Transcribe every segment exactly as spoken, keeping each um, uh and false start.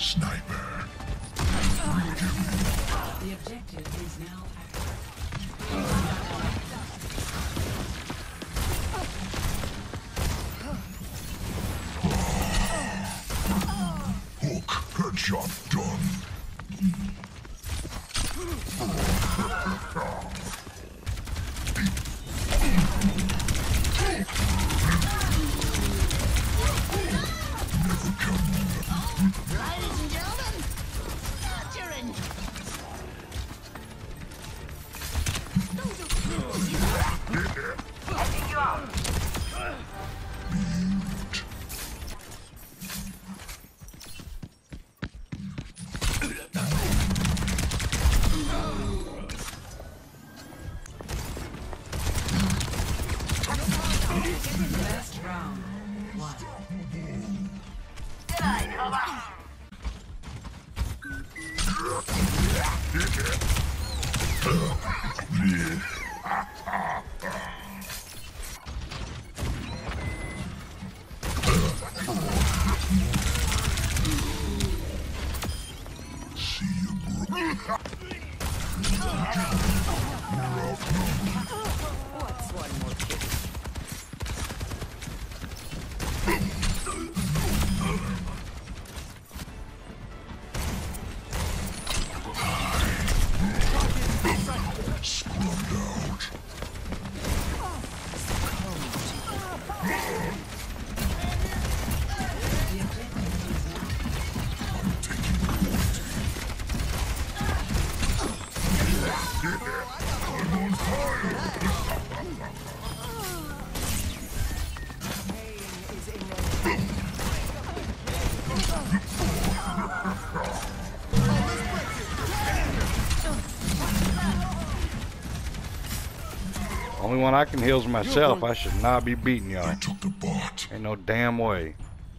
Sniper. The objective is now Hook. Headshot done. Ladies and gentlemen, start your engine. Taking you out. last round. One. Denied. Hold on. See you, bro. What's one more kick? Scrubbed out. Only one I can heal is myself. I should not be beating y'all. They took the bot. Ain't no damn way.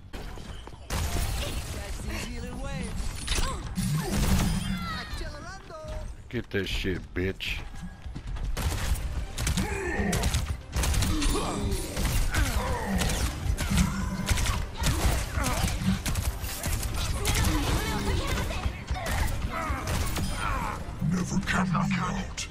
Get this shit, bitch. Never count me out.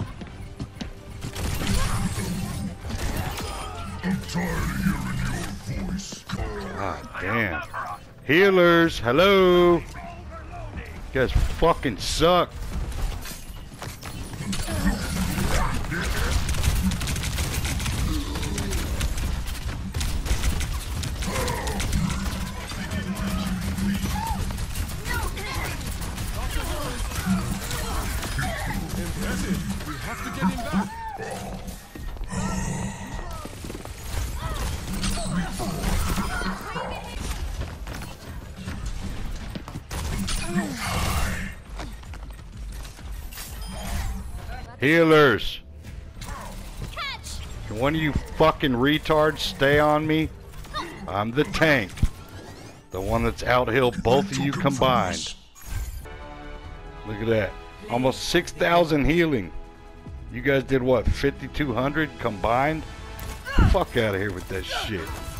I'm tired of hearing your voice. God damn. Healers, hello. You guys fucking suck. We have to get him back. Healers. Can one of you fucking retards stay on me? I'm the tank. The one that's outhealed both of you combined. Look at that. Almost six thousand healing. You guys did what, fifty-two hundred combined? Fuck out of here with that shit.